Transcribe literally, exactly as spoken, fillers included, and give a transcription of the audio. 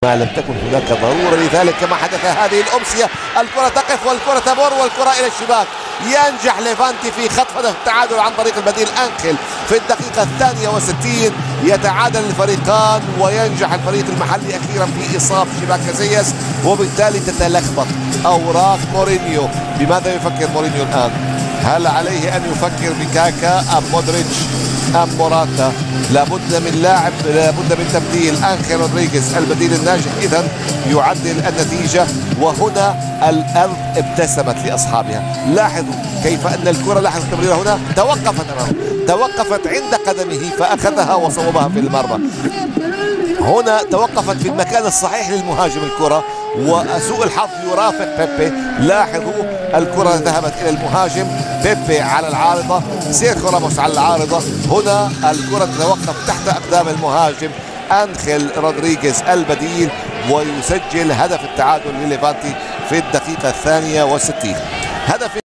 ما لم تكن هناك ضرورة لذلك كما حدث هذه الأمسية. الكرة تقف والكرة تمر والكرة إلى الشباك. ينجح ليفانتي في خطف هدف التعادل عن طريق البديل أنخيل في الدقيقة الثانية وستين. يتعادل الفريقان وينجح الفريق المحلي أخيرا في إصابة شباك كازياس، وبالتالي تتلخبط أوراق مورينيو. بماذا يفكر مورينيو الآن؟ هل عليه أن يفكر بكاكا أم مودريتش أم موراتا؟ لابد من لاعب، لابد من تبديل. أنخيل رودريغيز البديل الناجح إذا يعدل النتيجة، وهنا الأرض ابتسمت لأصحابها. لاحظوا كيف أن الكرة، لاحظوا التمريرة هنا توقفت أمامه، توقفت عند قدمه فأخذها وصوبها في المرمى. هنا توقفت في المكان الصحيح للمهاجم الكرة، وسوء الحظ يرافق بيبي. لاحظوا الكرة ذهبت إلى المهاجم بيبي على العارضة، سيرخيو راموس على العارضة. هنا الكرة تتوقف تحت أقدام المهاجم أنخيل رودريغيز البديل، ويسجل هدف التعادل لليفانتي في الدقيقة الثانية والستين. هدف